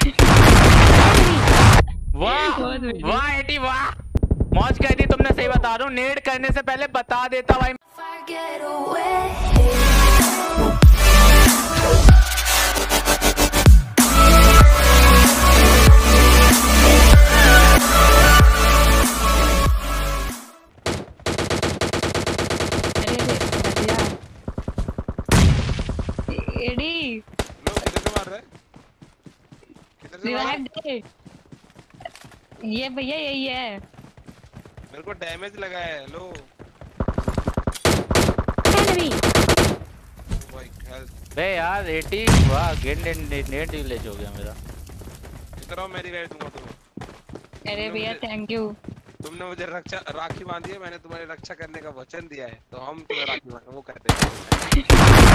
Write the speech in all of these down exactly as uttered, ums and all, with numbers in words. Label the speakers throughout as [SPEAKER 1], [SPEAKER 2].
[SPEAKER 1] वाह वाह एटी वाह, मौज कर दी तुमने, सही बता रहा हूँ। नेड करने से पहले बता देता भाई।
[SPEAKER 2] एडी
[SPEAKER 3] लो किधर से मार रहा है, किधर से मार रहा है?
[SPEAKER 2] ये भैया यही है,
[SPEAKER 3] मेरे को डैमेज लगा है। लो
[SPEAKER 2] एनिमी
[SPEAKER 3] भाई हेल्थ।
[SPEAKER 1] बे यार एटी वाह, गेंद नेट डिलेज हो गया मेरा।
[SPEAKER 3] इधर आओ, मैं रिवाइव दूंगा तुम्हें।
[SPEAKER 2] अरे भैया थैंक यू।
[SPEAKER 3] तुमने मुझे रक्षा राखी बांधी है, मैंने तुम्हारी रक्षा करने का वचन दिया है, तो हम तुम्हें राखी बांध वो कहते हैं।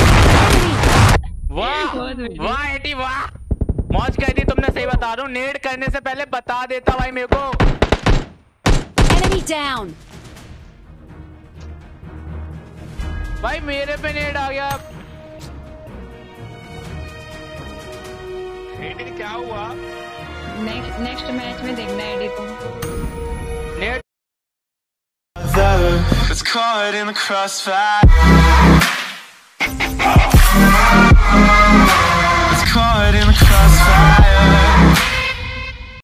[SPEAKER 1] वाह वाह एटी वाह, मौज कर दी तुमने, सही बता रहा हूँ। नेड करने से पहले बता देता भाई मेरे को।
[SPEAKER 4] Enemy down.
[SPEAKER 1] भाई मेरे पे नेड आ गया।
[SPEAKER 3] एडी क्या हुआ?
[SPEAKER 2] नेक्स्ट नेक्स्ट मैच में देखना है एडी को।
[SPEAKER 1] नेड
[SPEAKER 5] It's caught in the crossfire.